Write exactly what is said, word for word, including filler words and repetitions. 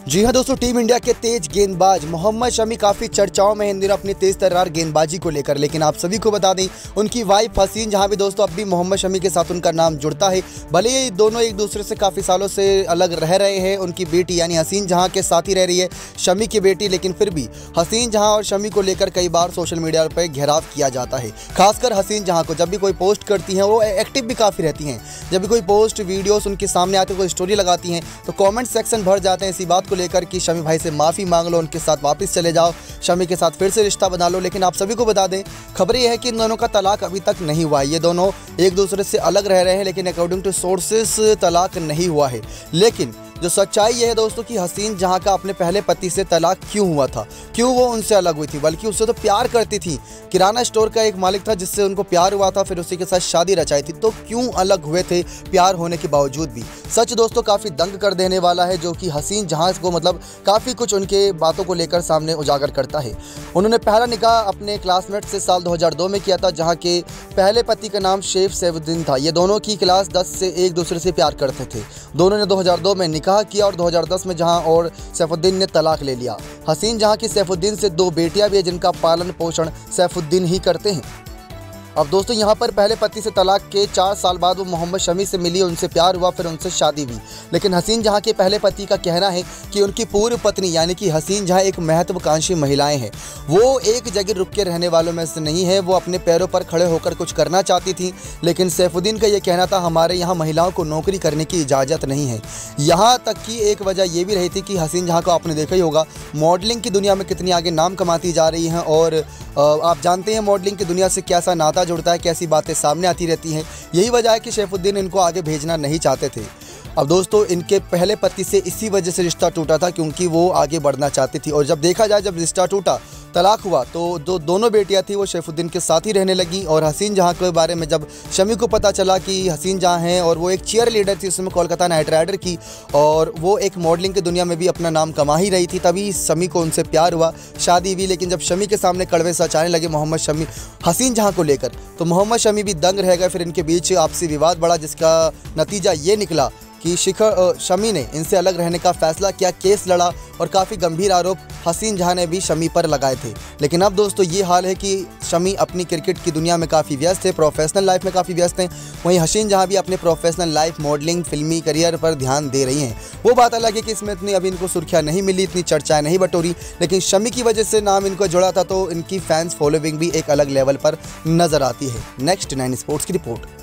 जी हाँ दोस्तों, team India के तेज गेंदबाज मोहम्मद शमी काफ़ी चर्चाओं में इन दिनों अपनी तेज तर्रार गेंदबाजी को लेकर। लेकिन आप सभी को बता दें, उनकी वाइफ हसीन जहां भी दोस्तों अब भी मोहम्मद शमी के साथ उनका नाम जुड़ता है। भले ही दोनों एक दूसरे से काफ़ी सालों से अलग रह रहे हैं, उनकी बेटी यानी हसीन जहां के साथ ही रह रही है शमी की बेटी, लेकिन फिर भी हसीन जहां और शमी को लेकर कई बार सोशल मीडिया पर घेराव किया जाता है। खासकर हसीन जहां को जब भी कोई पोस्ट करती हैं, वो एक्टिव भी काफ़ी रहती हैं। जब भी कोई पोस्ट वीडियोस उनके सामने आते, कोई स्टोरी लगाती हैं, तो कमेंट सेक्शन भर जाते हैं इसी बात को लेकर कि शमी भाई से माफ़ी मांग लो, उनके साथ वापस चले जाओ, शमी के साथ फिर से रिश्ता बना लो। लेकिन आप सभी को बता दें, खबर यह है कि इन दोनों का तलाक अभी तक नहीं हुआ है। ये दोनों एक दूसरे से अलग रह रहे हैं, लेकिन अकॉर्डिंग टू सोर्सेस तलाक नहीं हुआ है। लेकिन जो सच्चाई यह है दोस्तों कि हसीन जहां का अपने पहले पति से तलाक क्यों हुआ था, क्यों वो उनसे अलग हुई थी, बल्कि उससे तो प्यार करती थी। किराना स्टोर का एक मालिक था जिससे उनको प्यार हुआ था, फिर उसी के साथ शादी रचाई थी। तो क्यों अलग हुए थे प्यार होने के बावजूद भी? सच दोस्तों काफ़ी दंग कर देने वाला है, जो कि हसीन जहां को मतलब काफ़ी कुछ उनके बातों को लेकर सामने उजागर करता है। उन्होंने पहला निकाह अपने क्लासमेट से साल दो हज़ार दो में किया था, जहाँ के पहले पति का नाम शेख सैफुद्दीन था। ये दोनों की क्लास दस से एक दूसरे से प्यार करते थे। दोनों ने दो हज़ार दो में निकाह किया और दो हज़ार दस में जहां और सैफुद्दीन ने तलाक ले लिया। हसीन जहां की सैफुद्दीन से दो बेटियां भी हैं, जिनका पालन पोषण सैफुद्दीन ही करते हैं। अब दोस्तों यहाँ पर पहले पति से तलाक के चार साल बाद वो मोहम्मद शमी से मिली, उनसे प्यार हुआ, फिर उनसे शादी हुई। लेकिन हसीन जहाँ के पहले पति का कहना है कि उनकी पूर्व पत्नी यानी कि हसीन जहाँ एक महत्वाकांक्षी महिलाएं हैं, वो एक जगह रुक के रहने वालों में से नहीं है। वो अपने पैरों पर खड़े होकर कुछ करना चाहती थी। लेकिन सैफुद्दीन का ये कहना था, हमारे यहाँ महिलाओं को नौकरी करने की इजाज़त नहीं है। यहाँ तक कि एक वजह ये भी रही थी कि हसीन जहाँ को आपने देखा ही होगा, मॉडलिंग की दुनिया में कितनी आगे नाम कमाती जा रही हैं। और आप जानते हैं मॉडलिंग की दुनिया से कैसा नाता जुड़ता है, कैसी बातें सामने आती रहती हैं। यही वजह है कि सैफुद्दीन इनको आगे भेजना नहीं चाहते थे। अब दोस्तों इनके पहले पति से इसी वजह से रिश्ता टूटा था, क्योंकि वो आगे बढ़ना चाहती थी। और जब देखा जाए, जब रिश्ता टूटा, तलाक हुआ, तो जो दोनों बेटियां थी वो सैफुद्दीन के साथ ही रहने लगी। और हसीन जहां के बारे में जब शमी को पता चला कि हसीन जहां हैं और वो एक चीयर लीडर थी उसमें कोलकाता नाइट राइडर की, और वो एक मॉडलिंग की दुनिया में भी अपना नाम कमा ही रही थी, तभी शमी को उनसे प्यार हुआ, शादी हुई। लेकिन जब शमी के सामने कड़वे सच आने लगे मोहम्मद शमी हसीन जहां को लेकर, तो मोहम्मद शमी भी दंग रह गए। फिर इनके बीच आपसी विवाद बढ़ा, जिसका नतीजा ये निकला कि शिखर शमी ने इनसे अलग रहने का फैसला किया, केस लड़ा और काफ़ी गंभीर आरोप हसीन जहां ने भी शमी पर लगाए थे। लेकिन अब दोस्तों ये हाल है कि शमी अपनी क्रिकेट की दुनिया में काफ़ी व्यस्त है, प्रोफेशनल लाइफ में काफ़ी व्यस्त हैं। वहीं हसीन जहां भी अपने प्रोफेशनल लाइफ, मॉडलिंग, फिल्मी करियर पर ध्यान दे रही हैं। वो बात अलग है कि इसमें इतनी अभी इनको सुर्खियाँ नहीं मिली, इतनी चर्चाएँ नहीं बटोरी, लेकिन शमी की वजह से नाम इनको जुड़ा था, तो इनकी फैंस फॉलोइंग भी एक अलग लेवल पर नजर आती है। नेक्स्ट नाइन स्पोर्ट्स की रिपोर्ट।